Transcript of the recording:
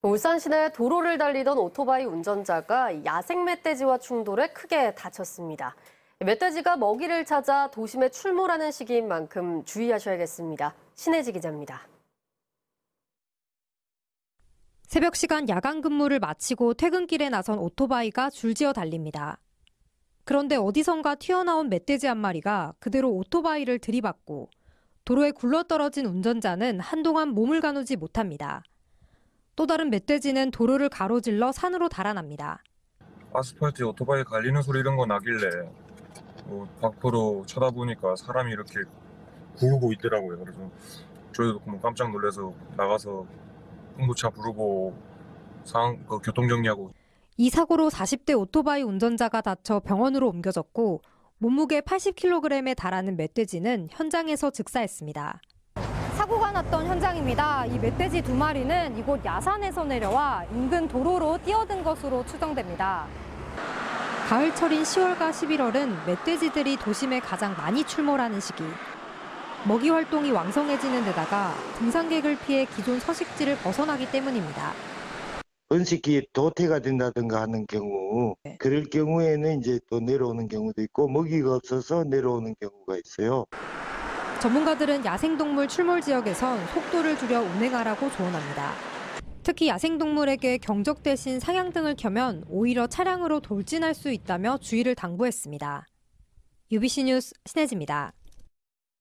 울산 시내 도로를 달리던 오토바이 운전자가 야생 멧돼지와 충돌해 크게 다쳤습니다. 멧돼지가 먹이를 찾아 도심에 출몰하는 시기인 만큼 주의하셔야겠습니다. 신혜지 기자입니다. 새벽 시간 야간 근무를 마치고 퇴근길에 나선 오토바이가 줄지어 달립니다. 그런데 어디선가 튀어나온 멧돼지 한 마리가 그대로 오토바이를 들이받고 도로에 굴러떨어진 운전자는 한동안 몸을 가누지 못합니다. 또 다른 멧돼지는 도로를 가로질러 산으로 달아납니다. 아스팔트에 오토바이 갈리는 소리 이런 거 나길래 밖으로 쳐다보니까 사람이 이렇게 구르고 있더라고요. 그래서 저희도 깜짝 놀라서 나가서 응급차 부르고 교통 정리하고. 이 사고로 40대 오토바이 운전자가 다쳐 병원으로 옮겨졌고 몸무게 80kg에 달하는 멧돼지는 현장에서 즉사했습니다. 사고가 났던 현장입니다. 이 멧돼지 2마리는 이곳 야산에서 내려와 인근 도로로 뛰어든 것으로 추정됩니다. 가을철인 10월과 11월은 멧돼지들이 도심에 가장 많이 출몰하는 시기. 먹이 활동이 왕성해지는 데다가 등산객을 피해 기존 서식지를 벗어나기 때문입니다. 번식기 도태가 된다든가 하는 경우, 그럴 경우에는 이제 또 내려오는 경우도 있고 먹이가 없어서 내려오는 경우가 있어요. 전문가들은 야생동물 출몰 지역에선 속도를 줄여 운행하라고 조언합니다. 특히 야생동물에게 경적 대신 상향등을 켜면 오히려 차량으로 돌진할 수 있다며 주의를 당부했습니다. UBC 뉴스 신혜지입니다.